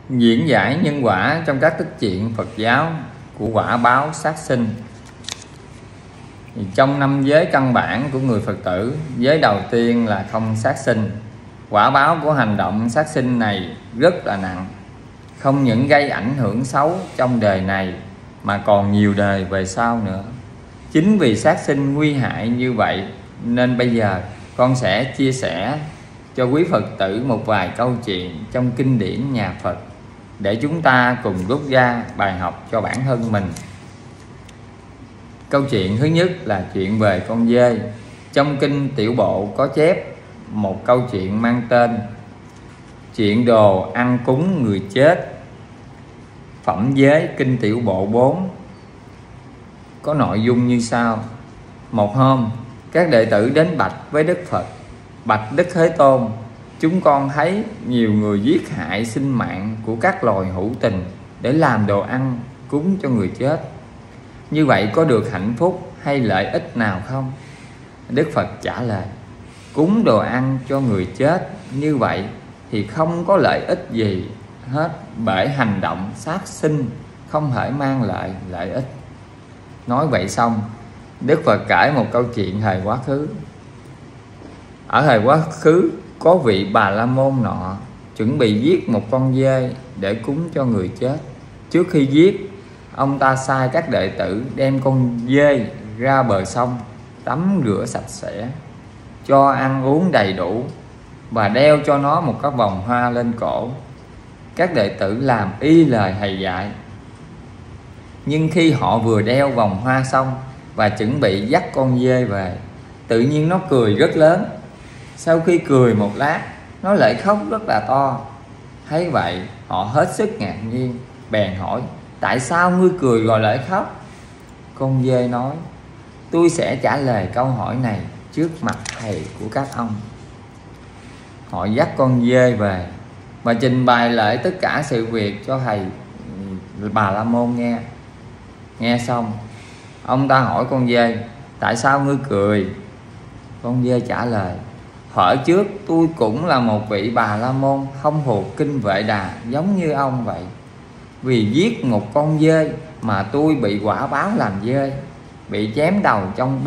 Diễn giải nhân quả trong các tích truyện Phật giáo của quả báo sát sinh. Trong 5 giới căn bản của người Phật tử, giới đầu tiên là không sát sinh. Quả báo của hành động sát sinh này rất là nặng, không những gây ảnh hưởng xấu trong đời này mà còn nhiều đời về sau nữa. Chính vì sát sinh nguy hại như vậy nên bây giờ con sẽ chia sẻ cho quý Phật tử một vài câu chuyện trong kinh điển nhà Phật để chúng ta cùng rút ra bài học cho bản thân mình. Câu chuyện thứ nhất là chuyện về con dê. Trong kinh Tiểu Bộ có chép một câu chuyện mang tên Chuyện đồ ăn cúng người chết. Phẩm giới kinh Tiểu Bộ 4 có nội dung như sau. Một hôm, các đệ tử đến bạch với Đức Phật: Bạch Đức Thế Tôn, chúng con thấy nhiều người giết hại sinh mạng của các loài hữu tình để làm đồ ăn cúng cho người chết. Như vậy có được hạnh phúc hay lợi ích nào không? Đức Phật trả lời: Cúng đồ ăn cho người chết như vậy thì không có lợi ích gì hết, bởi hành động sát sinh không thể mang lại lợi ích. Nói vậy xong, Đức Phật kể một câu chuyện thời quá khứ. Ở thời quá khứ có vị Bà La Môn nọ chuẩn bị giết một con dê để cúng cho người chết. Trước khi giết, ông ta sai các đệ tử đem con dê ra bờ sông tắm rửa sạch sẽ, cho ăn uống đầy đủ và đeo cho nó một cái vòng hoa lên cổ. Các đệ tử làm y lời thầy dạy. Nhưng khi họ vừa đeo vòng hoa xong và chuẩn bị dắt con dê về, tự nhiên nó cười rất lớn. Sau khi cười một lát, nó lại khóc rất là to. Thấy vậy, họ hết sức ngạc nhiên, bèn hỏi: Tại sao ngươi cười rồi lại khóc? Con dê nói: Tôi sẽ trả lời câu hỏi này trước mặt thầy của các ông. Họ dắt con dê về và trình bày lại tất cả sự việc cho thầy Bà La Môn nghe. Nghe xong, ông ta hỏi con dê: Tại sao ngươi cười? Con dê trả lời: Thuở trước tôi cũng là một vị Bà La Môn không thuộc kinh Vệ Đà giống như ông vậy. Vì giết một con dê mà tôi bị quả báo làm dê, bị chém đầu trong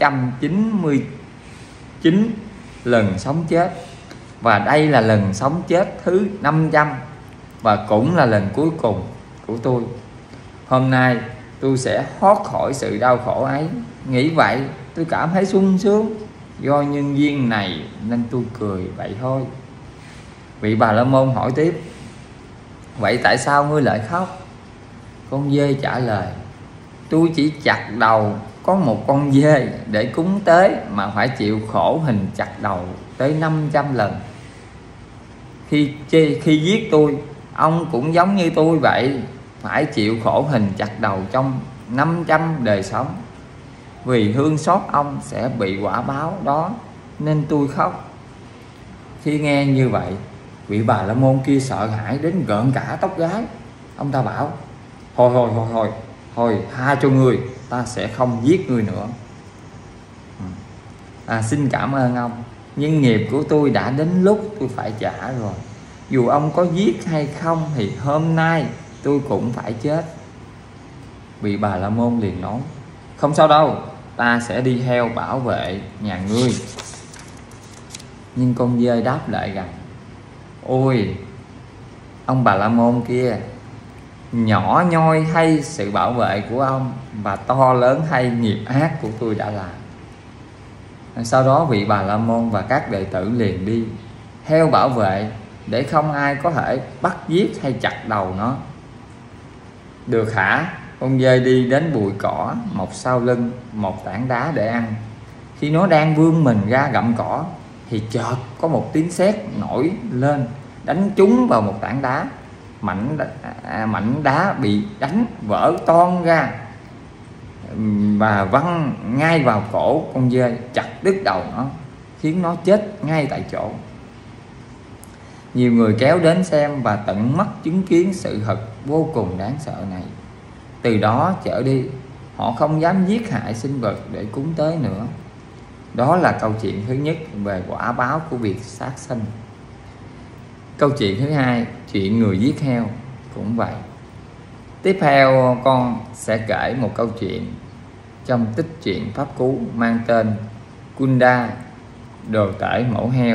499 lần sống chết. Và đây là lần sống chết thứ 500 và cũng là lần cuối cùng của tôi. Hôm nay tôi sẽ thoát khỏi sự đau khổ ấy. Nghĩ vậy tôi cảm thấy sung sướng. Do nhân duyên này nên tôi cười vậy thôi. Vị Bà La Môn hỏi tiếp: Vậy tại sao ngươi lại khóc? Con dê trả lời: Tôi chỉ chặt đầu có một con dê để cúng tế mà phải chịu khổ hình chặt đầu tới 500 lần. Khi giết tôi, ông cũng giống như tôi vậy, phải chịu khổ hình chặt đầu trong 500 đời sống. Vì thương xót ông sẽ bị quả báo đó nên tôi khóc. Khi nghe như vậy, vị Bà La Môn kia sợ hãi đến gợn cả tóc gái. Ông ta bảo: Thôi tha cho ngươi, ta sẽ không giết ngươi nữa. Xin cảm ơn ông, nhưng nghiệp của tôi đã đến lúc tôi phải trả rồi. Dù ông có giết hay không thì hôm nay tôi cũng phải chết. Vị Bà La Môn liền nói: Không sao đâu, ta sẽ đi theo bảo vệ nhà ngươi. Nhưng con dê đáp lại rằng: Ôi ông Bà La Môn kia, nhỏ nhoi hay sự bảo vệ của ông, và to lớn hay nghiệp ác của tôi đã làm. Sau đó vị Bà La Môn và các đệ tử liền đi theo bảo vệ để không ai có thể bắt giết hay chặt đầu nó. Được hả? Con dê đi đến bụi cỏ mọc sau lưng một tảng đá để ăn. Khi nó đang vươn mình ra gặm cỏ thì chợt có một tiếng sét nổi lên, đánh trúng vào một tảng đá. Mảnh đá bị đánh vỡ toang ra và văng ngay vào cổ con dê, chặt đứt đầu nó, khiến nó chết ngay tại chỗ. Nhiều người kéo đến xem và tận mắt chứng kiến sự thật vô cùng đáng sợ này. Từ đó trở đi, họ không dám giết hại sinh vật để cúng tế nữa. Đó là câu chuyện thứ nhất về quả báo của việc sát sinh. Câu chuyện thứ hai, chuyện người giết heo cũng vậy. Tiếp theo con sẽ kể một câu chuyện trong tích truyện Pháp Cú mang tên Kunda, đồ tể mổ heo.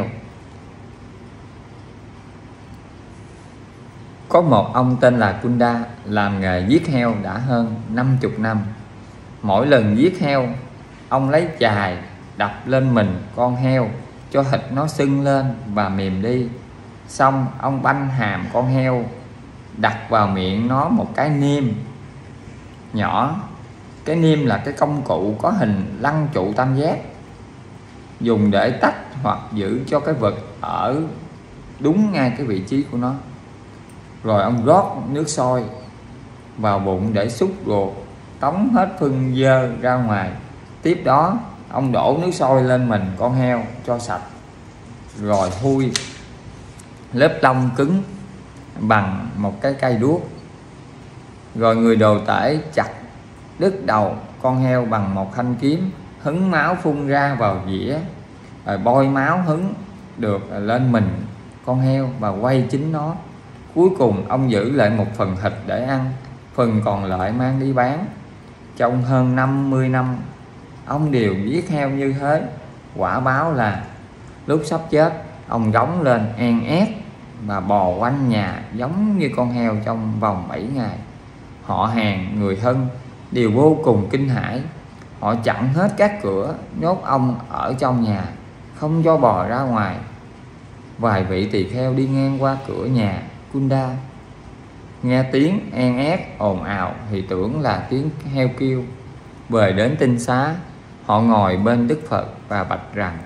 Có một ông tên là Kunda làm nghề giết heo đã hơn 50 năm. Mỗi lần giết heo, ông lấy chài đập lên mình con heo cho thịt nó sưng lên và mềm đi. Xong ông banh hàm con heo, đặt vào miệng nó một cái niêm nhỏ. Cái niêm là cái công cụ có hình lăng trụ tam giác, dùng để tách hoặc giữ cho cái vật ở đúng ngay cái vị trí của nó. Rồi ông rót nước sôi vào bụng để xúc ruột, tống hết phân dơ ra ngoài. Tiếp đó ông đổ nước sôi lên mình con heo cho sạch, rồi thui lớp lông cứng bằng một cái cây đuốc. Rồi người đồ tể chặt đứt đầu con heo bằng một thanh kiếm, hứng máu phun ra vào dĩa, rồi bôi máu hứng được lên mình con heo và quay chính nó. Cuối cùng ông giữ lại một phần thịt để ăn, phần còn lại mang đi bán. Trong hơn 50 năm ông đều giết heo như thế. Quả báo là lúc sắp chết, ông rống lên en ét và bò quanh nhà giống như con heo trong vòng 7 ngày. Họ hàng, người thân đều vô cùng kinh hãi. Họ chặn hết các cửa, nhốt ông ở trong nhà, không cho bò ra ngoài. Vài vị tỳ kheo đi ngang qua cửa nhà Kunda, nghe tiếng en ét ồn ào thì tưởng là tiếng heo kêu. Về đến tinh xá, họ ngồi bên Đức Phật và bạch rằng: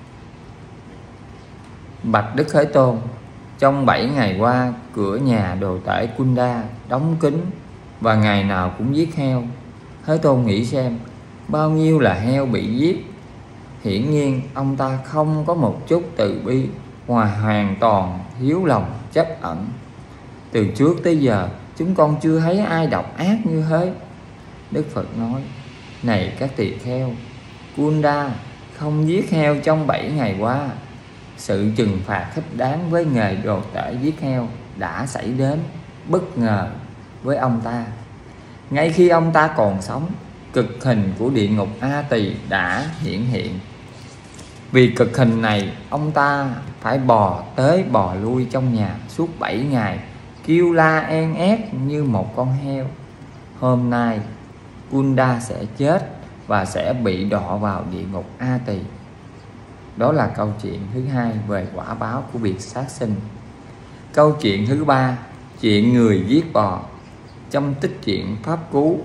Bạch Đức Thế Tôn, trong 7 ngày qua, cửa nhà đồ tể Kunda đóng kín và ngày nào cũng giết heo. Thế Tôn nghĩ xem, bao nhiêu là heo bị giết. Hiển nhiên ông ta không có một chút từ bi, hoàn toàn thiếu lòng chấp ẩn. Từ trước tới giờ chúng con chưa thấy ai độc ác như thế. Đức Phật nói: Này các tỳ kheo, Kunda không giết heo trong 7 ngày qua. Sự trừng phạt thích đáng với nghề đồ tể giết heo đã xảy đến bất ngờ với ông ta. Ngay khi ông ta còn sống, cực hình của địa ngục A Tỳ đã hiển hiện. Vì cực hình này, ông ta phải bò tới bò lui trong nhà suốt 7 ngày, kêu la en ét như một con heo. Hôm nay Kunda sẽ chết và sẽ bị đọa vào địa ngục A Tỳ. Đó là câu chuyện thứ hai về quả báo của việc sát sinh. Câu chuyện thứ ba, chuyện người giết bò. Trong tích truyện Pháp Cú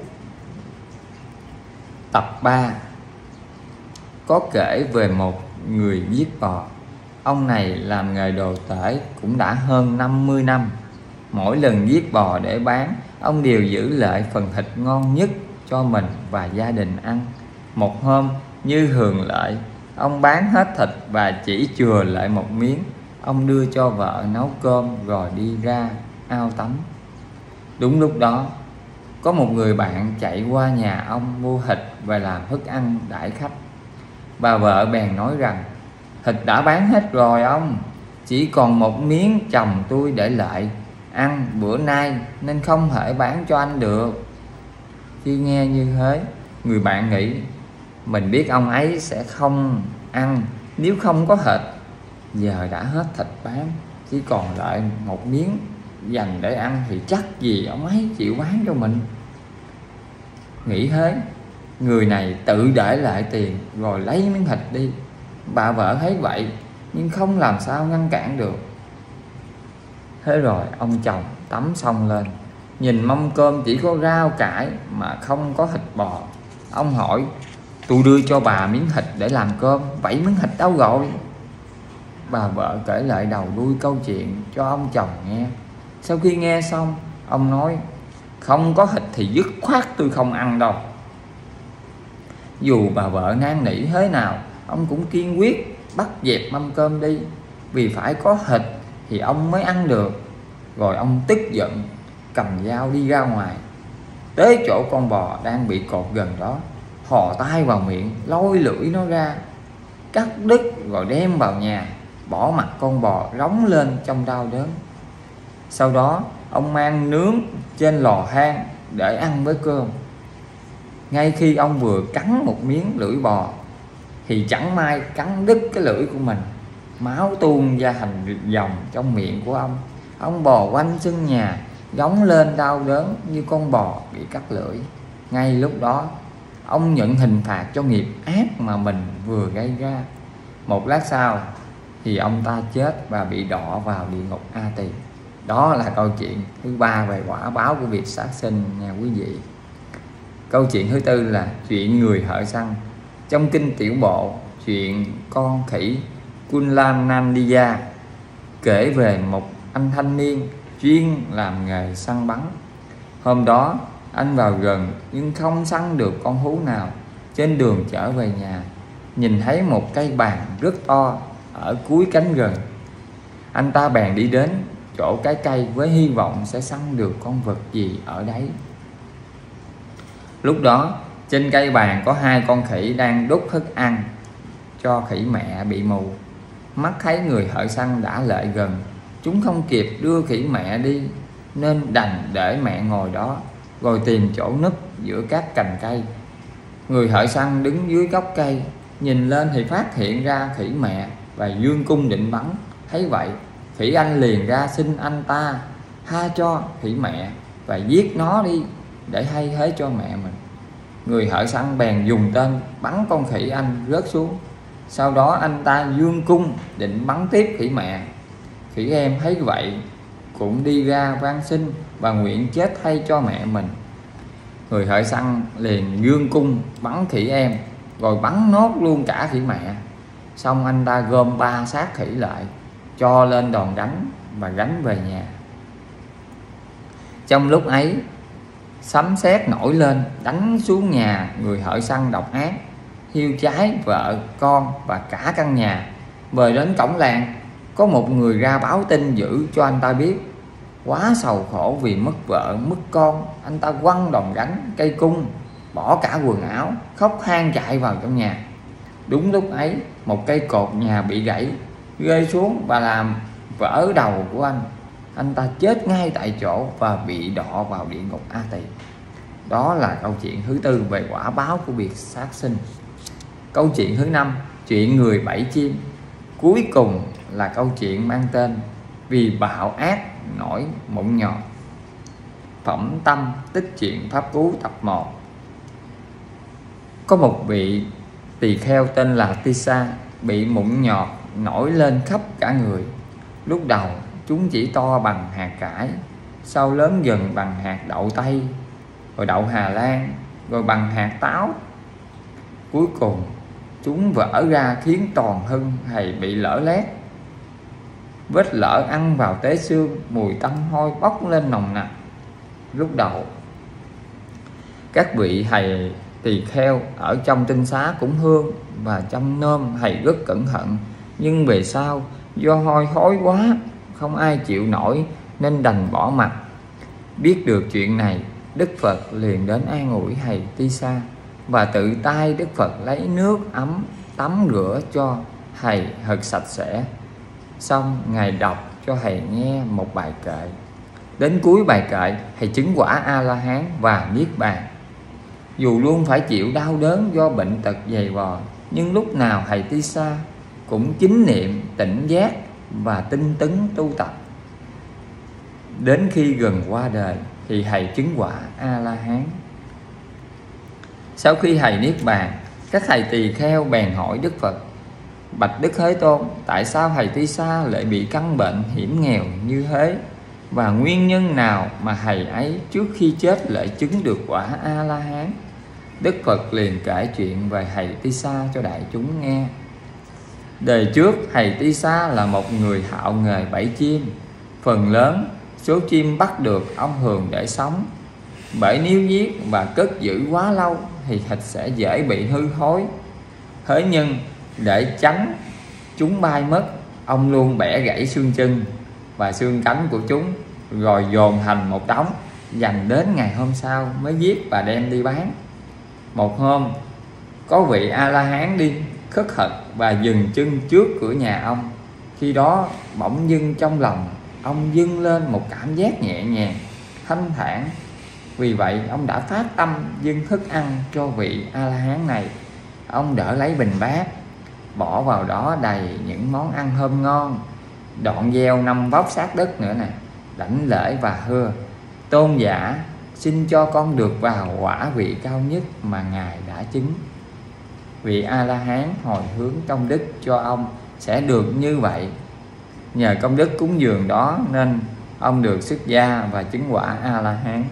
tập 3 có kể về một người giết bò. Ông này làm nghề đồ tể cũng đã hơn 50 năm. Mỗi lần giết bò để bán, ông đều giữ lại phần thịt ngon nhất cho mình và gia đình ăn. Một hôm, như thường lệ, ông bán hết thịt và chỉ chừa lại một miếng. Ông đưa cho vợ nấu cơm rồi đi ra ao tắm. Đúng lúc đó, có một người bạn chạy qua nhà ông mua thịt và làm thức ăn đãi khách. Bà vợ bèn nói rằng: Thịt đã bán hết rồi ông, chỉ còn một miếng chồng tôi để lại ăn bữa nay nên không thể bán cho anh được. Khi nghe như thế, người bạn nghĩ mình biết ông ấy sẽ không ăn nếu không có thịt. Giờ đã hết thịt bán, chỉ còn lại một miếng dành để ăn thì chắc gì ông ấy chịu bán cho mình. Nghĩ thế, người này tự để lại tiền rồi lấy miếng thịt đi. Bà vợ thấy vậy nhưng không làm sao ngăn cản được. Thế rồi ông chồng tắm xong lên, nhìn mâm cơm chỉ có rau cải mà không có thịt bò. Ông hỏi: Tôi đưa cho bà miếng thịt để làm cơm, vậy miếng thịt đâu rồi? Bà vợ kể lại đầu đuôi câu chuyện cho ông chồng nghe. Sau khi nghe xong, ông nói: Không có thịt thì dứt khoát tôi không ăn đâu. Dù bà vợ năn nỉ thế nào, ông cũng kiên quyết bắt dẹp mâm cơm đi, vì phải có thịt thì ông mới ăn được. Rồi ông tức giận cầm dao đi ra ngoài, tới chỗ con bò đang bị cột gần đó, thò tay vào miệng lôi lưỡi nó ra, cắt đứt rồi đem vào nhà. bỏ mặc con bò rống lên trong đau đớn. Sau đó ông mang nướng trên lò than để ăn với cơm. Ngay khi ông vừa cắn một miếng lưỡi bò thì chẳng may cắn đứt cái lưỡi của mình, máu tuôn ra thành dòng trong miệng của ông. Ông bò quanh sân nhà rống lên đau đớn như con bò bị cắt lưỡi. Ngay lúc đó ông nhận hình phạt cho nghiệp ác mà mình vừa gây ra. Một lát sau thì ông ta chết và bị đọa vào địa ngục A Tỳ. Đó là câu chuyện thứ ba về quả báo của việc sát sinh nha quý vị. Câu chuyện thứ tư là chuyện người hở xăng. Trong kinh Tiểu Bộ, chuyện con khỉ Kulanandiya kể về một anh thanh niên chuyên làm nghề săn bắn. Hôm đó anh vào rừng nhưng không săn được con thú nào. Trên đường trở về nhà, nhìn thấy một cây bàng rất to ở cuối cánh rừng. Anh ta bèn đi đến chỗ cái cây với hy vọng sẽ săn được con vật gì ở đấy. Lúc đó trên cây bàng có hai con khỉ đang đút thức ăn cho khỉ mẹ bị mù. Mắt thấy người thợ săn đã lại gần, chúng không kịp đưa khỉ mẹ đi nên đành để mẹ ngồi đó rồi tìm chỗ núp giữa các cành cây. Người thợ săn đứng dưới gốc cây nhìn lên thì phát hiện ra khỉ mẹ và dương cung định bắn. Thấy vậy, khỉ anh liền ra xin anh ta tha cho khỉ mẹ và giết nó đi để thay thế cho mẹ mình. Người thợ săn bèn dùng tên bắn con khỉ anh rớt xuống. Sau đó anh ta dương cung định bắn tiếp khỉ mẹ. Khỉ em thấy vậy cũng đi ra van xin và nguyện chết thay cho mẹ mình. Người thợ săn liền dương cung bắn khỉ em rồi bắn nốt luôn cả khỉ mẹ. Xong anh ta gom 3 xác khỉ lại, cho lên đòn gánh và gánh về nhà. Trong lúc ấy, sấm sét nổi lên đánh xuống nhà người thợ săn độc ác, thiêu cháy vợ, con và cả căn nhà. Về đến cổng làng, có một người ra báo tin dữ cho anh ta biết. Quá sầu khổ vì mất vợ, mất con, anh ta quăng đòn gánh, cây cung, bỏ cả quần áo, khóc than chạy vào trong nhà. Đúng lúc ấy, một cây cột nhà bị gãy, rơi xuống và làm vỡ đầu của anh. Anh ta chết ngay tại chỗ và bị đọa vào địa ngục A Tỳ. Đó là câu chuyện thứ tư về quả báo của việc sát sinh. Câu chuyện thứ năm, chuyện người bẫy chim. Cuối cùng là câu chuyện mang tên Vì bạo ác nổi mụn nhọt. Phẩm Tâm Tích Truyện Pháp Cú tập 1. Có một vị tỳ kheo tên là Tisa bị mụn nhọt nổi lên khắp cả người. Lúc đầu chúng chỉ to bằng hạt cải, sau lớn dần bằng hạt đậu tây, rồi đậu Hà Lan, rồi bằng hạt táo. Cuối cùng chúng vỡ ra khiến toàn thân thầy bị lở loét. Vết lở ăn vào tế xương, mùi tanh hôi bốc lên nồng nặc. Lúc đầu các vị thầy tỳ kheo ở trong tinh xá cũng hương và chăm nom thầy rất cẩn thận, nhưng về sau do hôi thối quá không ai chịu nổi nên đành bỏ mặc. Biết được chuyện này, Đức Phật liền đến an ủi thầy Tisa và tự tay Đức Phật lấy nước ấm tắm rửa cho thầy thật sạch sẽ. Xong ngài đọc cho thầy nghe một bài kệ. Đến cuối bài kệ, thầy chứng quả A-la-hán và niết bàn. Dù luôn phải chịu đau đớn do bệnh tật dày vò, nhưng lúc nào thầy Tisa cũng chính niệm, tỉnh giác và tinh tấn tu tập. Đến khi gần qua đời thì thầy chứng quả A-la-hán. Sau khi thầy niết bàn, các thầy tỳ kheo bèn hỏi Đức Phật: Bạch Đức Thế Tôn, tại sao thầy Tisa lại bị căn bệnh hiểm nghèo như thế? Và nguyên nhân nào mà thầy ấy trước khi chết lại chứng được quả A-la-hán? Đức Phật liền kể chuyện về thầy Tisa cho đại chúng nghe. Đời trước, thầy Tisa là một người thạo nghề bẫy chim. Phần lớn số chim bắt được ông thường để sống, bởi nếu giết và cất giữ quá lâu thì thịt sẽ dễ bị hư thối. Thế nhưng để tránh chúng bay mất, ông luôn bẻ gãy xương chân và xương cánh của chúng, rồi dồn thành một đống, dành đến ngày hôm sau mới giết và đem đi bán. Một hôm, có vị A-la-hán đi khất thực và dừng chân trước cửa nhà ông. Khi đó bỗng dưng trong lòng ông dâng lên một cảm giác nhẹ nhàng, thanh thản. Vì vậy ông đã phát tâm dâng thức ăn cho vị A-la-hán này. Ông đỡ lấy bình bát, bỏ vào đó đầy những món ăn thơm ngon, đoạn gieo 5 vóc sát đất nữa nè, đảnh lễ và hứa: tôn giả, xin cho con được vào quả vị cao nhất mà ngài đã chứng. Vị A-la-hán hồi hướng công đức cho ông sẽ được như vậy. Nhờ công đức cúng dường đó nên ông được xuất gia và chứng quả A-la-hán.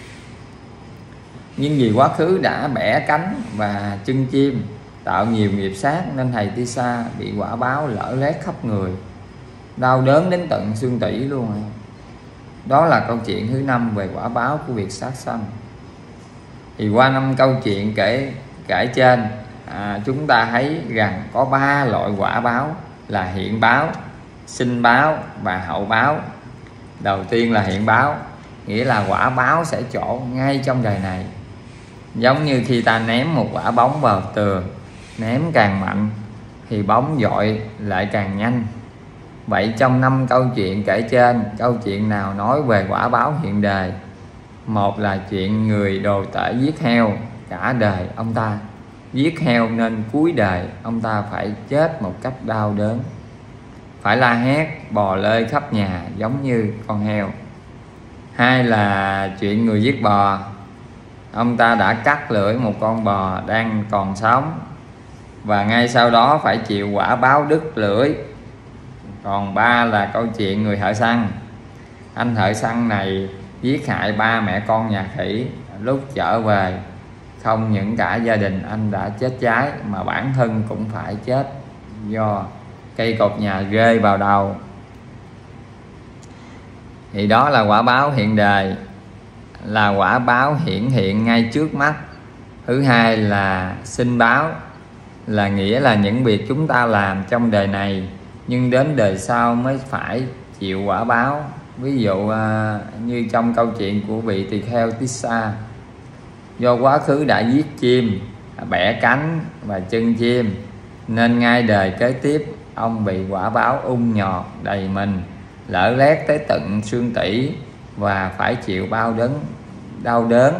Nhưng vì quá khứ đã bẻ cánh và chân chim, tạo nhiều nghiệp sát, nên thầy Tissa bị quả báo lở loét khắp người, đau đớn đến tận xương tủy luôn. Đó là câu chuyện thứ 5 về quả báo của việc sát sanh. Thì qua 5 câu chuyện kể trên, chúng ta thấy rằng có 3 loại quả báo là hiện báo, sinh báo và hậu báo. Đầu tiên là hiện báo, nghĩa là quả báo sẽ trổ ngay trong đời này. Giống như khi ta ném một quả bóng vào tường, ném càng mạnh thì bóng dội lại càng nhanh. Vậy trong 5 câu chuyện kể trên, câu chuyện nào nói về quả báo hiện đời? Một là chuyện người đồ tể giết heo, cả đời ông ta giết heo nên cuối đời ông ta phải chết một cách đau đớn, phải la hét bò lơi khắp nhà giống như con heo. Hai là chuyện người giết bò, ông ta đã cắt lưỡi một con bò đang còn sống và ngay sau đó phải chịu quả báo đứt lưỡi. Còn 3 là câu chuyện người thợ săn. Anh thợ săn này giết hại 3 mẹ con nhà khỉ. Lúc trở về, không những cả gia đình anh đã chết cháy mà bản thân cũng phải chết do cây cột nhà rơi vào đầu. Thì đó là quả báo hiện đời, là quả báo hiện ngay trước mắt. Thứ hai là sinh báo, là nghĩa là những việc chúng ta làm trong đời này nhưng đến đời sau mới phải chịu quả báo. Ví dụ như trong câu chuyện của vị tỳ kheo Tissa, do quá khứ đã giết chim, bẻ cánh và chân chim, nên ngay đời kế tiếp ông bị quả báo ung nhọt đầy mình, lở loét tới tận xương tủy và phải chịu đau đớn.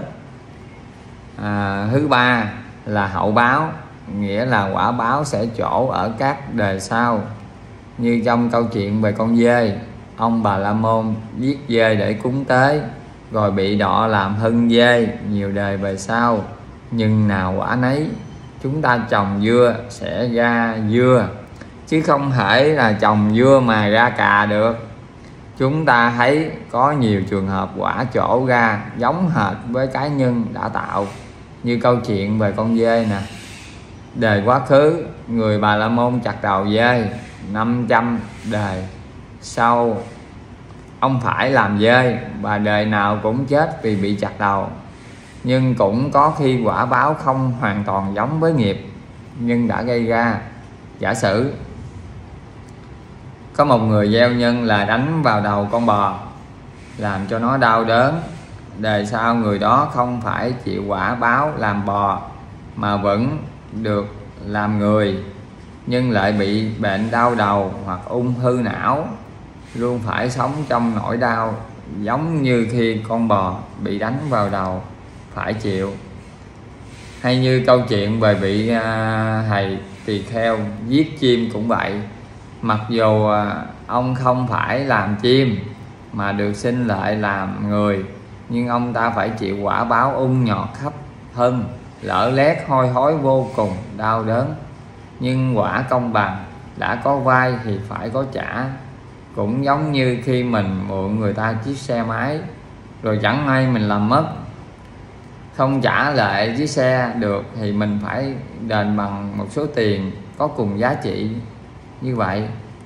Thứ ba là hậu báo, nghĩa là quả báo sẽ trổ ở các đời sau. Như trong câu chuyện về con dê, ông Bà La Môn giết dê để cúng tế, rồi bị đọa làm hân dê nhiều đời về sau. Nhưng nào quả nấy, chúng ta trồng dưa sẽ ra dưa, chứ không thể là trồng dưa mà ra cà được. Chúng ta thấy có nhiều trường hợp quả trổ ra giống hệt với cái nhân đã tạo, như câu chuyện về con dê nè. Đời quá khứ, người Bà La Môn chặt đầu dê, 500 đời sau ông phải làm dê và đời nào cũng chết vì bị chặt đầu. Nhưng cũng có khi quả báo không hoàn toàn giống với nghiệp nhưng đã gây ra. Giả sử có một người gieo nhân là đánh vào đầu con bò làm cho nó đau đớn, đời sau người đó không phải chịu quả báo làm bò mà vẫn được làm người, nhưng lại bị bệnh đau đầu hoặc ung thư não, luôn phải sống trong nỗi đau giống như khi con bò bị đánh vào đầu phải chịu. Hay như câu chuyện về vị thầy tỳ kheo giết chim cũng vậy. Mặc dù ông không phải làm chim mà được sinh lại làm người, nhưng ông ta phải chịu quả báo ung nhọt khắp thân, lở loét hôi thối vô cùng đau đớn. Nhưng quả công bằng, đã có vay thì phải có trả. Cũng giống như khi mình mượn người ta chiếc xe máy rồi chẳng may mình làm mất, không trả lại chiếc xe được thì mình phải đền bằng một số tiền có cùng giá trị như vậy.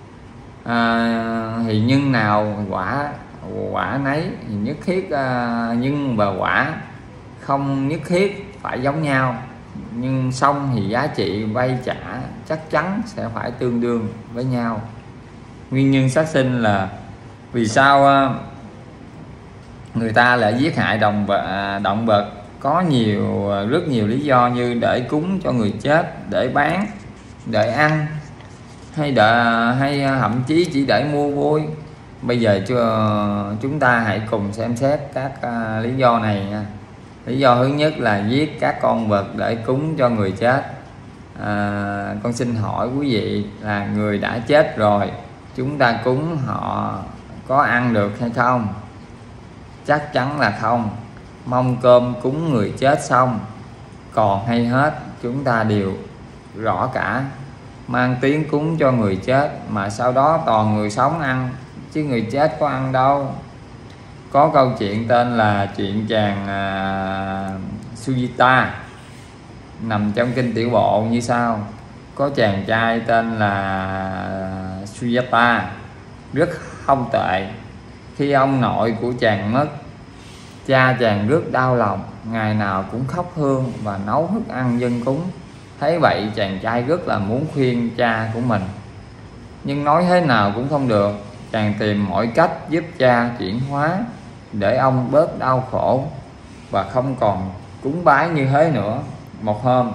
Thì nhân nào quả nấy, thì nhất thiết nhân và quả không nhất thiết phải giống nhau, nhưng xong thì giá trị vay trả chắc chắn sẽ phải tương đương với nhau. Nguyên nhân sát sinh là vì sao người ta lại giết hại động vật? Có rất nhiều lý do, như để cúng cho người chết, để bán, để ăn, hay thậm chí chỉ để mua vui. Bây giờ chúng ta hãy cùng xem xét các lý do này nha. Lý do thứ nhất là giết các con vật để cúng cho người chết. Con xin hỏi quý vị là người đã chết rồi, chúng ta cúng họ có ăn được hay không? Chắc chắn là không. Mâm cơm cúng người chết xong còn hay hết, chúng ta đều rõ cả. Mang tiếng cúng cho người chết mà sau đó toàn người sống ăn, chứ người chết có ăn đâu. Có câu chuyện tên là chuyện chàng Sujita nằm trong kinh Tiểu Bộ như sau. Có chàng trai tên là Sujata rất không tệ. Khi ông nội của chàng mất, cha chàng rất đau lòng, ngày nào cũng khóc hương và nấu thức ăn dân cúng. Thấy vậy chàng trai rất là muốn khuyên cha của mình, nhưng nói thế nào cũng không được. Chàng tìm mọi cách giúp cha chuyển hóa để ông bớt đau khổ và không còn cúng bái như thế nữa. Một hôm,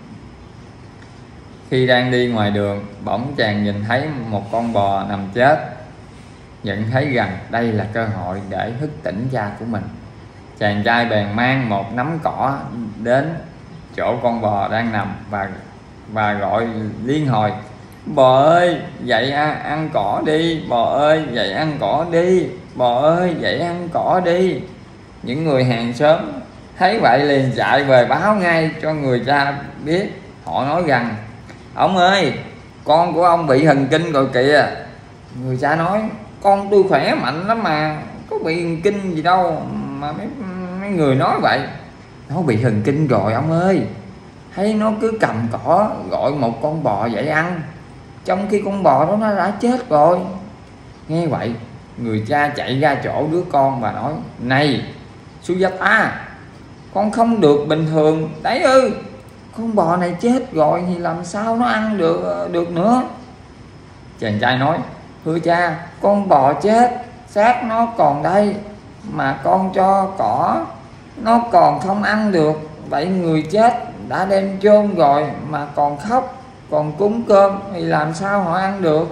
khi đang đi ngoài đường, bỗng chàng nhìn thấy một con bò nằm chết. Nhận thấy rằng đây là cơ hội để thức tỉnh cha của mình, chàng trai bèn mang một nắm cỏ đến chỗ con bò đang nằm và gọi liên hồi: "Bò ơi, dậy ăn cỏ đi, bò ơi, dậy ăn cỏ đi, bò ơi, dậy ăn cỏ đi." Những người hàng xóm thấy vậy liền chạy về báo ngay cho người cha biết. Họ nói rằng: "Ông ơi, con của ông bị thần kinh rồi kìa." Người cha nói: "Con tôi khỏe mạnh lắm mà, có bị thần kinh gì đâu mà mấy người nói vậy." "Nó bị thần kinh rồi ông ơi, thấy nó cứ cầm cỏ gọi một con bò dậy ăn, trong khi con bò đó nó đã chết rồi." Nghe vậy, người cha chạy ra chỗ đứa con và nói: "Này Sujata, con không được bình thường đấy ư, con bò này chết rồi thì làm sao nó ăn được nữa." Chàng trai nói: "Thưa cha, con bò chết, xác nó còn đây, mà con cho cỏ nó còn không ăn được. Vậy người chết đã đem chôn rồi mà còn khóc, còn cúng cơm thì làm sao họ ăn được?"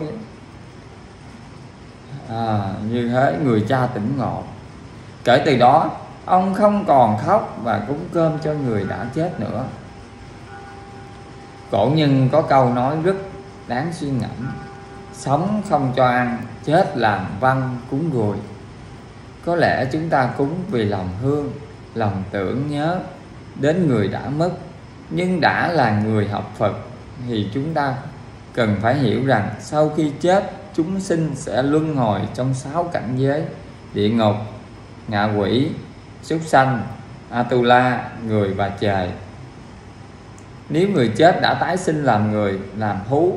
Như thế người cha tỉnh ngộ. Kể từ đó ông không còn khóc và cúng cơm cho người đã chết nữa. Cổ nhân có câu nói rất đáng suy ngẫm: sống không cho ăn, chết làm văn cúng ruồi. Có lẽ chúng ta cúng vì lòng thương, lòng tưởng nhớ đến người đã mất, nhưng đã là người học Phật thì chúng ta cần phải hiểu rằng sau khi chết, chúng sinh sẽ luân hồi trong 6 cảnh giới: địa ngục, ngạ quỷ, súc sanh, Atula, người và trời. Nếu người chết đã tái sinh làm người, làm thú,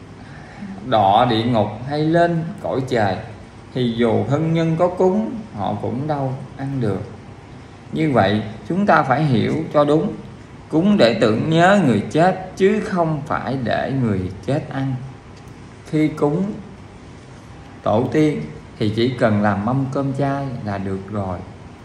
đọa địa ngục hay lên cõi trời thì dù thân nhân có cúng, họ cũng đâu ăn được. Như vậy chúng ta phải hiểu cho đúng, cúng để tưởng nhớ người chết chứ không phải để người chết ăn. Khi cúng tổ tiên thì chỉ cần làm mâm cơm chay là được rồi,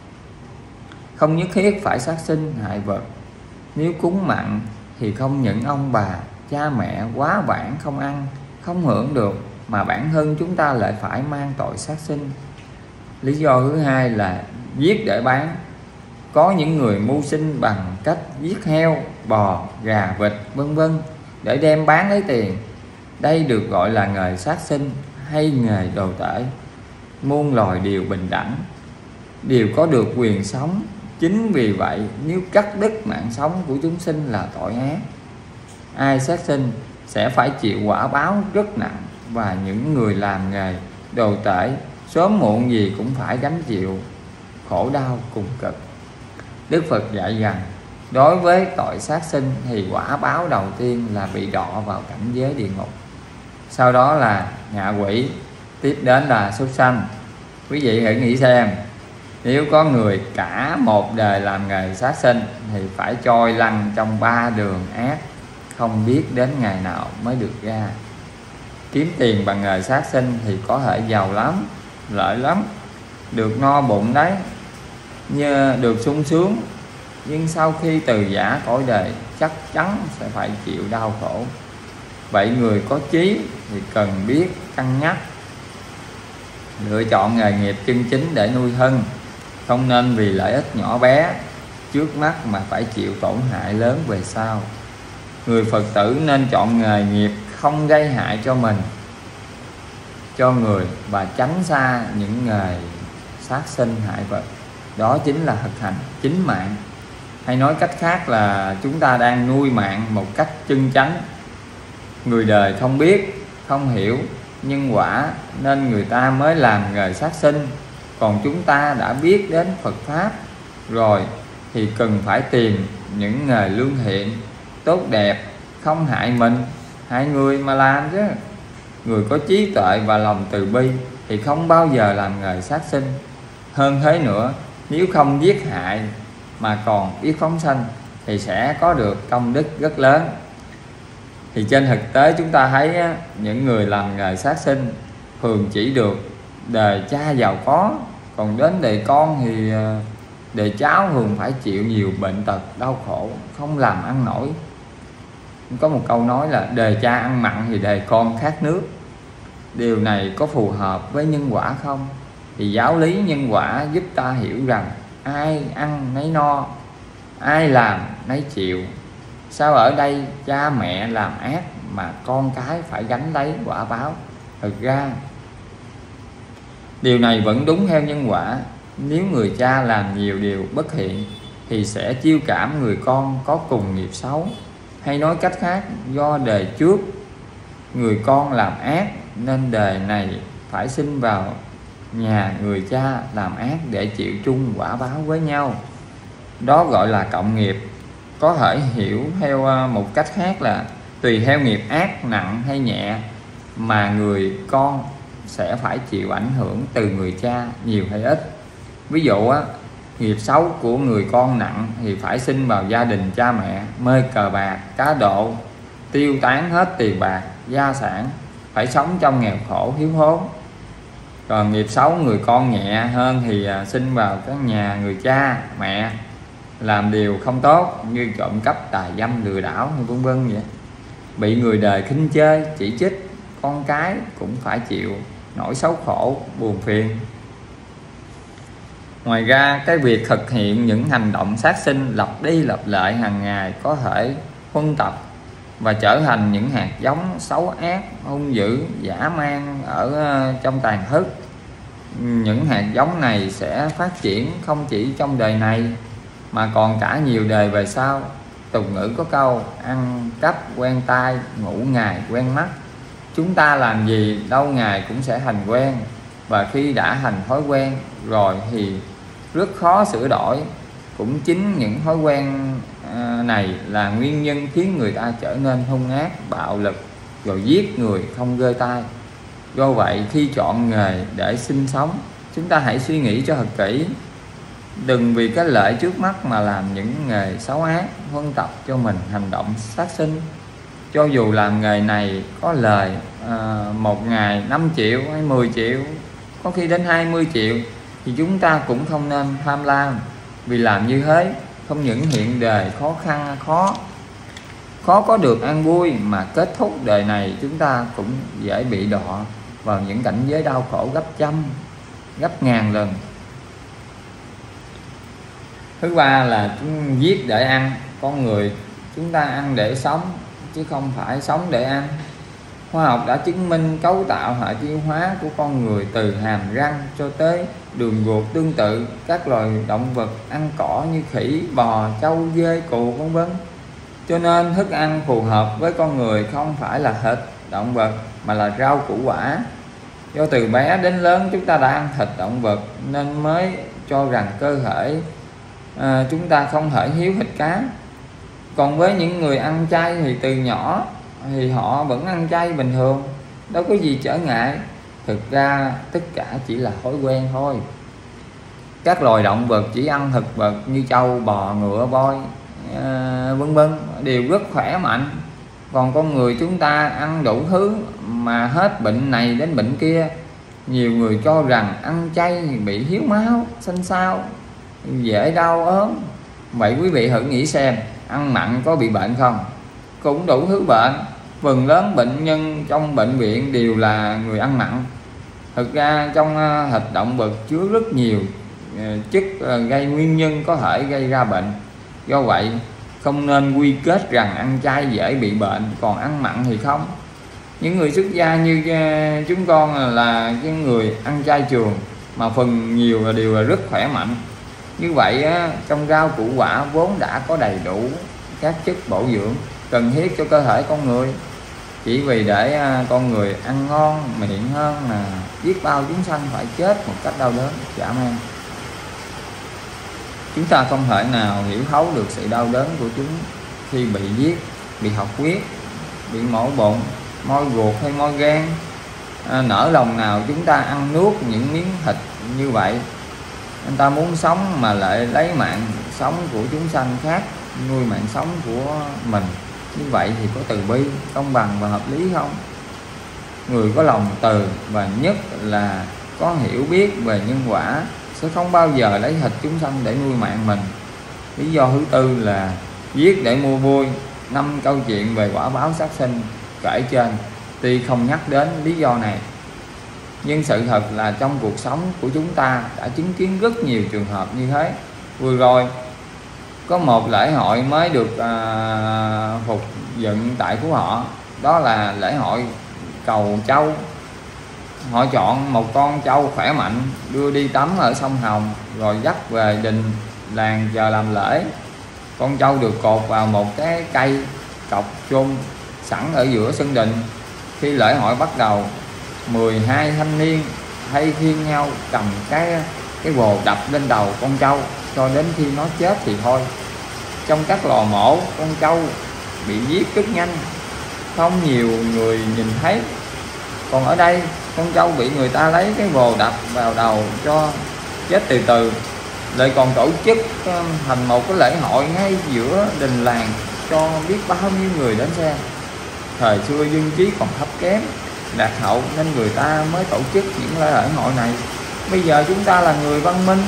không nhất thiết phải sát sinh hại vật. Nếu cúng mặn thì không những ông bà, cha mẹ quá vãng không ăn, không hưởng được, mà bản thân chúng ta lại phải mang tội sát sinh. Lý do thứ hai là giết để bán. Có những người mưu sinh bằng cách giết heo, bò, gà, vịt vân vân để đem bán lấy tiền. Đây được gọi là nghề sát sinh hay nghề đồ tể. Muôn loài đều bình đẳng, đều có được quyền sống. Chính vì vậy nếu cắt đứt mạng sống của chúng sinh là tội ác. Ai sát sinh sẽ phải chịu quả báo rất nặng, và những người làm nghề đồ tể sớm muộn gì cũng phải gánh chịu khổ đau cùng cực. Đức Phật dạy rằng đối với tội sát sinh thì quả báo đầu tiên là bị đọa vào cảnh giới địa ngục, sau đó là ngạ quỷ, tiếp đến là súc sanh. Quý vị hãy nghĩ xem, nếu có người cả một đời làm nghề sát sinh thì phải trôi lăn trong 3 đường ác, không biết đến ngày nào mới được ra. Kiếm tiền bằng nghề sát sinh thì có thể giàu lắm, lợi lắm, được no bụng đấy, như được sung sướng, nhưng sau khi từ giã cõi đời chắc chắn sẽ phải chịu đau khổ. Vậy người có chí thì cần biết cân nhắc, lựa chọn nghề nghiệp chân chính để nuôi thân, không nên vì lợi ích nhỏ bé trước mắt mà phải chịu tổn hại lớn về sau. Người Phật tử nên chọn nghề nghiệp không gây hại cho mình, cho người, và tránh xa những nghề sát sinh hại vật. Đó chính là thực hành chính mạng, hay nói cách khác là chúng ta đang nuôi mạng một cách chân chánh. Người đời không biết, không hiểu nhân quả nên người ta mới làm nghề sát sinh, còn chúng ta đã biết đến Phật Pháp rồi thì cần phải tìm những nghề lương thiện, tốt đẹp, không hại mình, hại người mà làm chứ. Người có trí tuệ và lòng từ bi thì không bao giờ làm nghề sát sinh. Hơn thế nữa, nếu không giết hại mà còn biết phóng sanh thì sẽ có được công đức rất lớn. Thì trên thực tế chúng ta thấy những người làm nghề sát sinh thường chỉ được đời cha giàu có, còn đến đời con thì đời cháu thường phải chịu nhiều bệnh tật, đau khổ, không làm ăn nổi. Có một câu nói là đời cha ăn mặn thì đời con khát nước. Điều này có phù hợp với nhân quả không? Thì giáo lý nhân quả giúp ta hiểu rằng ai ăn nấy no, ai làm nấy chịu. Sao ở đây cha mẹ làm ác mà con cái phải gánh lấy quả báo? Thực ra điều này vẫn đúng theo nhân quả. Nếu người cha làm nhiều điều bất thiện thì sẽ chiêu cảm người con có cùng nghiệp xấu. Hay nói cách khác, do đời trước người con làm ác nên đời này phải sinh vào nhà người cha làm ác để chịu chung quả báo với nhau. Đó gọi là cộng nghiệp. Có thể hiểu theo một cách khác là tùy theo nghiệp ác nặng hay nhẹ mà người con sẽ phải chịu ảnh hưởng từ người cha nhiều hay ít. Ví dụ nghiệp xấu của người con nặng thì phải sinh vào gia đình cha mẹ mê cờ bạc, cá độ, tiêu tán hết tiền bạc, gia sản, phải sống trong nghèo khổ thiếu thốn. Còn nghiệp xấu người con nhẹ hơn thì sinh vào các nhà người cha mẹ làm điều không tốt như trộm cắp, tà dâm, lừa đảo vân vân vậy, bị người đời khinh chê, chỉ trích. Con cái cũng phải chịu nỗi xấu khổ, buồn phiền. Ngoài ra, cái việc thực hiện những hành động sát sinh lặp đi lặp lại hàng ngày có thể huân tập và trở thành những hạt giống xấu ác, hung dữ, dã man ở trong tàn thức. Những hạt giống này sẽ phát triển không chỉ trong đời này mà còn cả nhiều đời về sau. Tục ngữ có câu ăn cắp quen tai, ngủ ngày quen mắt. Chúng ta làm gì lâu ngày cũng sẽ thành quen, và khi đã thành thói quen rồi thì rất khó sửa đổi. Cũng chính những thói quen này là nguyên nhân khiến người ta trở nên hung ác, bạo lực, rồi giết người không gơi tai. Do vậy khi chọn nghề để sinh sống, chúng ta hãy suy nghĩ cho thật kỹ. Đừng vì cái lợi trước mắt mà làm những nghề xấu ác, huân tập cho mình hành động sát sinh. Cho dù làm nghề này có lời một ngày 5 triệu hay 10 triệu, có khi đến 20 triệu, thì chúng ta cũng không nên tham lam. Vì làm như thế không những hiện đời khó khăn, khó có được an vui, mà kết thúc đời này chúng ta cũng dễ bị đọa vào những cảnh giới đau khổ gấp trăm, gấp ngàn lần. Thứ ba là chúng giết để ăn. Con người chúng ta ăn để sống chứ không phải sống để ăn. Khoa học đã chứng minh cấu tạo hệ tiêu hóa của con người từ hàm răng cho tới đường ruột tương tự các loài động vật ăn cỏ như khỉ, bò, trâu, dê, cừu vân vân. Cho nên thức ăn phù hợp với con người không phải là thịt động vật mà là rau củ quả. Do từ bé đến lớn chúng ta đã ăn thịt động vật nên mới cho rằng cơ thể chúng ta không thể thiếu thịt cá. Còn với những người ăn chay thì từ nhỏ thì họ vẫn ăn chay bình thường, đâu có gì trở ngại. Thực ra tất cả chỉ là thói quen thôi. Các loài động vật chỉ ăn thực vật như trâu, bò, ngựa, voi vân vân đều rất khỏe mạnh. Còn con người chúng ta ăn đủ thứ mà hết bệnh này đến bệnh kia. Nhiều người cho rằng ăn chay bị thiếu máu, xanh xao, dễ đau ốm. Vậy quý vị thử nghĩ xem, ăn mặn có bị bệnh không? Cũng đủ thứ bệnh. Phần lớn bệnh nhân trong bệnh viện đều là người ăn mặn. Thực ra trong thịt động vật chứa rất nhiều chất gây nguyên nhân có thể gây ra bệnh. Do vậy không nên quy kết rằng ăn chay dễ bị bệnh, còn ăn mặn thì không. Những người xuất gia như chúng con là cái người ăn chay trường, mà phần nhiều đều là rất khỏe mạnh. Như vậy trong rau củ quả vốn đã có đầy đủ các chất bổ dưỡng cần thiết cho cơ thể con người. Chỉ vì để con người ăn ngon miệng hơn là biết bao chúng sanh phải chết một cách đau đớn dã man. Chúng ta không thể nào hiểu thấu được sự đau đớn của chúng khi bị giết, bị học huyết, bị mổ bụng, moi ruột hay moi gan. Nỡ lòng nào chúng ta ăn nuốt những miếng thịt như vậy. Anh ta muốn sống mà lại lấy mạng sống của chúng sanh khác nuôi mạng sống của mình. Như vậy thì có từ bi, công bằng và hợp lý không? Người có lòng từ và nhất là có hiểu biết về nhân quả sẽ không bao giờ lấy thịt chúng sanh để nuôi mạng mình. Lý do thứ tư là giết để mua vui. 5 câu chuyện về quả báo sát sinh kể trên tuy không nhắc đến lý do này, nhưng sự thật là trong cuộc sống của chúng ta đã chứng kiến rất nhiều trường hợp như thế. Vừa rồi có một lễ hội mới được phục dựng tại Phú Thọ, đó là lễ hội cầu trâu. Họ chọn một con trâu khỏe mạnh đưa đi tắm ở sông Hồng, rồi dắt về đình làng chờ làm lễ. Con trâu được cột vào một cái cây cọc chôn sẵn ở giữa sân đình. Khi lễ hội bắt đầu, 12 thanh niên thay phiên nhau cầm cái vồ đập lên đầu con trâu cho đến khi nó chết thì thôi. Trong các lò mổ, con trâu bị giết rất nhanh, không nhiều người nhìn thấy. Còn ở đây, con trâu bị người ta lấy cái vồ đập vào đầu cho chết từ từ, lại còn tổ chức thành một cái lễ hội ngay giữa đình làng cho biết bao nhiêu người đến xem. Thời xưa dân trí còn thấp kém, lạc hậu nên người ta mới tổ chức những lễ hội này. Bây giờ chúng ta là người văn minh,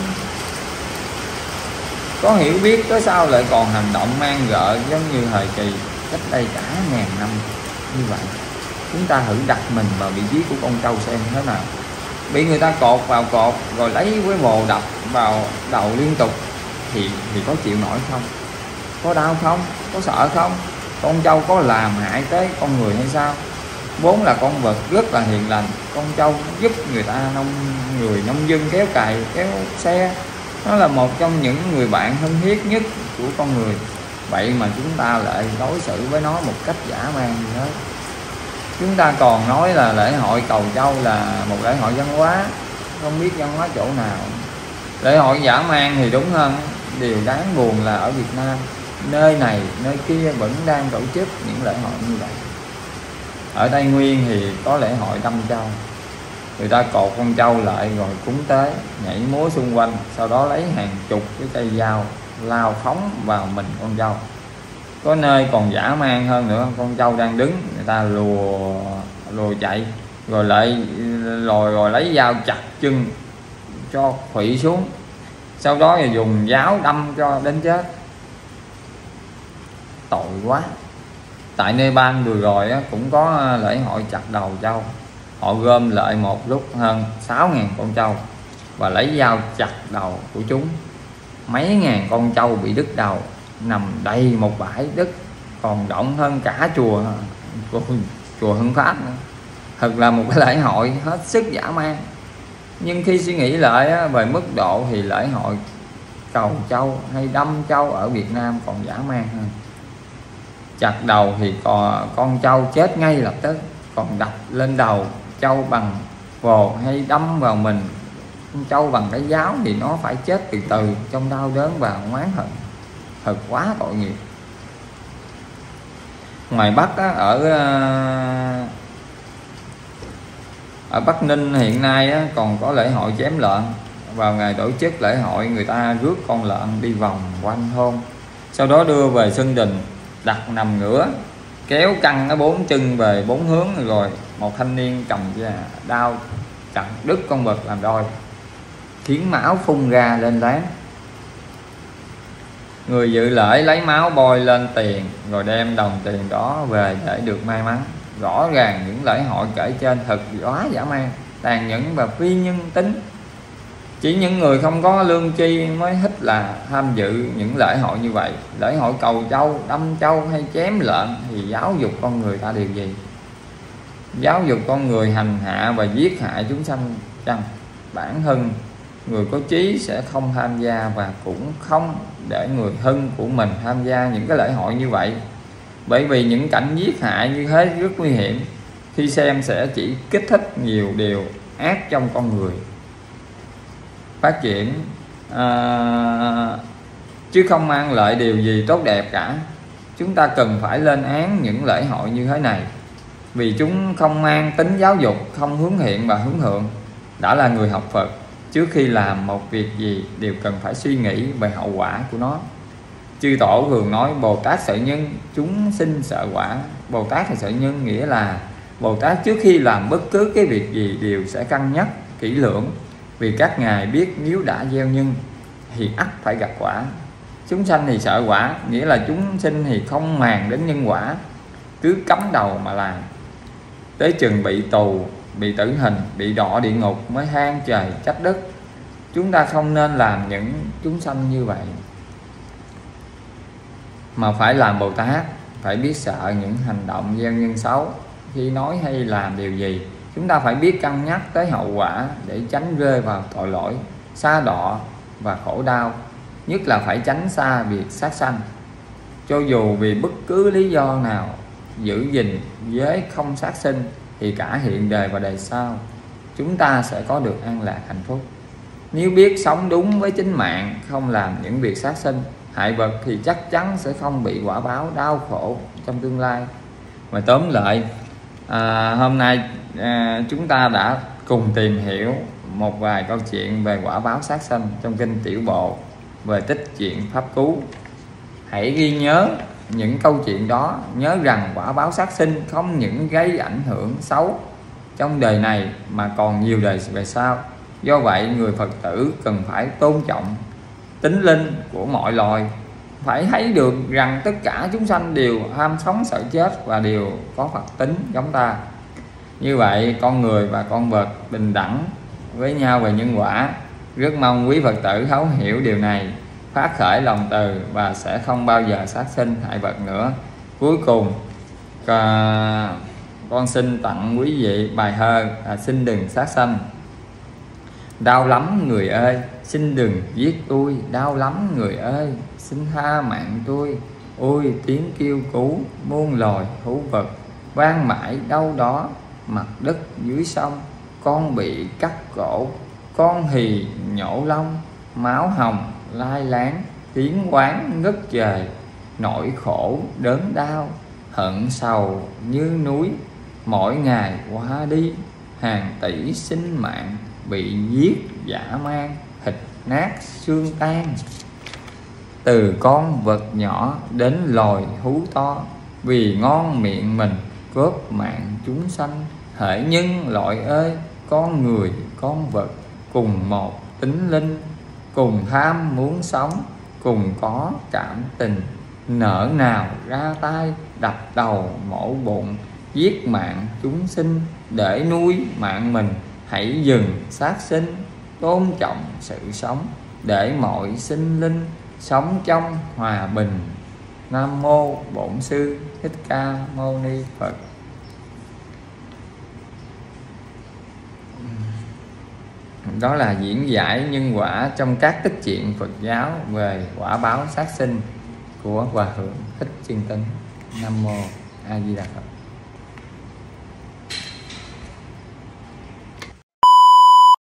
có hiểu biết, tới sao lại còn hành động man rợ giống như thời kỳ cách đây cả ngàn năm như vậy. Chúng ta thử đặt mình vào vị trí của con trâu xem thế nào. Bị người ta cột vào cột rồi lấy cái vồ đập vào đầu liên tục thì có chịu nổi không? Có đau không? Có sợ không? Con trâu có làm hại tới con người hay sao? Vốn là con vật rất là hiền lành. Con trâu giúp người ta người nông dân kéo cày, kéo xe. Nó là một trong những người bạn thân thiết nhất của con người. Vậy mà chúng ta lại đối xử với nó một cách dã man như thế. Chúng ta còn nói là lễ hội cầu trâu là một lễ hội văn hóa, không biết văn hóa chỗ nào. Lễ hội dã man thì đúng hơn. Điều đáng buồn là ở Việt Nam, nơi này nơi kia vẫn đang tổ chức những lễ hội như vậy. Ở Tây Nguyên thì có lễ hội đâm trâu. Người ta cột con trâu lại rồi cúng tế, nhảy múa xung quanh, sau đó lấy hàng chục cái cây dao lao phóng vào mình con trâu. Có nơi còn dã man hơn nữa, con trâu đang đứng, người ta lùa chạy rồi lấy dao chặt chân cho khuỵu xuống, sau đó thì dùng giáo đâm cho đến chết. Tội quá. Tại Nepal vừa rồi cũng có lễ hội chặt đầu trâu. Họ gom lại một lúc hơn 6.000 con trâu và lấy dao chặt đầu của chúng. Mấy ngàn con trâu bị đứt đầu, nằm đầy một bãi đất còn rộng hơn cả chùa Hưng Pháp nữa. Thật là một cái lễ hội hết sức dã man. Nhưng khi suy nghĩ lại về mức độ thì lễ hội cầu trâu hay đâm trâu ở Việt Nam còn dã man hơn. Chặt đầu thì con trâu chết ngay lập tức, còn đập lên đầu trâu bằng vồ hay đâm vào mình con trâu bằng cái giáo thì nó phải chết từ từ trong đau đớn và oán hận. Thật quá tội nghiệp. Ngoài Bắc ở Bắc Ninh hiện nay còn có lễ hội chém lợn. Vào ngày tổ chức lễ hội, người ta rước con lợn đi vòng quanh thôn, sau đó đưa về sân đình, đặt nằm ngửa, kéo căng nó 4 chân về 4 hướng, rồi một thanh niên cầm đao chặt đứt con vật làm đôi, khiến máu phun ra lên láng. Người dự lễ lấy máu bôi lên tiền rồi đem đồng tiền đó về để được may mắn. Rõ ràng những lễ hội kể trên thật quá dã man, tàn nhẫn và phi nhân tính. Chỉ những người không có lương tri mới thích là tham dự những lễ hội như vậy. Lễ hội cầu châu, đâm châu hay chém lợn thì giáo dục con người ta điều gì? Giáo dục con người hành hạ và giết hại chúng sanh chăng? Bản thân người có trí sẽ không tham gia và cũng không để người thân của mình tham gia những cái lễ hội như vậy. Bởi vì những cảnh giết hại như thế rất nguy hiểm. Khi xem sẽ chỉ kích thích nhiều điều ác trong con người phát triển, chứ không mang lại điều gì tốt đẹp cả. Chúng ta cần phải lên án những lễ hội như thế này, vì chúng không mang tính giáo dục, không hướng thiện và hướng thượng. Đã là người học Phật, trước khi làm một việc gì đều cần phải suy nghĩ về hậu quả của nó. Chư Tổ thường nói Bồ Tát sợ nhân, chúng sinh sợ quả. Bồ Tát thì sợ nhân nghĩa là Bồ Tát trước khi làm bất cứ cái việc gì đều sẽ cân nhắc kỹ lưỡng, vì các ngài biết nếu đã gieo nhân thì ắt phải gặt quả. Chúng sanh thì sợ quả, nghĩa là chúng sinh thì không màng đến nhân quả, cứ cắm đầu mà làm, tới chừng bị tù, bị tử hình, bị đọa địa ngục mới than trời trách đất. Chúng ta không nên làm những chúng sanh như vậy, mà phải làm Bồ Tát, phải biết sợ những hành động gieo nhân xấu. Khi nói hay làm điều gì, chúng ta phải biết cân nhắc tới hậu quả để tránh rơi vào tội lỗi, sa đọa và khổ đau. Nhất là phải tránh xa việc sát sanh. Cho dù vì bất cứ lý do nào, giữ gìn giới không sát sinh thì cả hiện đời và đời sau chúng ta sẽ có được an lạc hạnh phúc. Nếu biết sống đúng với chính mạng, không làm những việc sát sinh hại vật thì chắc chắn sẽ không bị quả báo đau khổ trong tương lai. Mà tóm lại, hôm nay chúng ta đã cùng tìm hiểu một vài câu chuyện về quả báo sát sanh trong kinh Tiểu Bộ về tích chuyện pháp cứu. Hãy ghi nhớ những câu chuyện đó, nhớ rằng quả báo sát sinh không những gây ảnh hưởng xấu trong đời này mà còn nhiều đời về sau. Do vậy người Phật tử cần phải tôn trọng tính linh của mọi loài, phải thấy được rằng tất cả chúng sanh đều ham sống sợ chết và đều có Phật tính giống ta. Như vậy con người và con vật bình đẳng với nhau về nhân quả. Rất mong quý Phật tử thấu hiểu điều này, phát khởi lòng từ và sẽ không bao giờ sát sinh hại vật nữa. Cuối cùng con xin tặng quý vị bài thơ Xin đừng sát sanh. Đau lắm người ơi, xin đừng giết tôi. Đau lắm người ơi, xin tha mạng tôi. Ôi tiếng kêu cứu muôn loài thú vật, vang mãi đâu đó mặt đất dưới sông. Con bị cắt cổ, con thì nhổ lông, máu hồng lai láng, tiếng oán ngất trời. Nỗi khổ đớn đau, hận sầu như núi, mỗi ngày qua đi hàng tỷ sinh mạng bị giết dã man, thịt nát xương tan. Từ con vật nhỏ đến loài thú to, vì ngon miệng mình cướp mạng chúng sanh. Hỡi nhân loại ơi, con người con vật cùng một tính linh, cùng tham muốn sống, cùng có cảm tình. Nỡ nào ra tay đập đầu mổ bụng, giết mạng chúng sinh để nuôi mạng mình. Hãy dừng sát sinh, tôn trọng sự sống, để mọi sinh linh sống trong hòa bình. Nam mô Bổn Sư Thích Ca Mâu Ni Phật. Đó là diễn giải nhân quả trong các tích truyện Phật giáo về quả báo sát sinh của Hòa Thượng Thích Chân Tín. Nam mô A Di Đà Phật.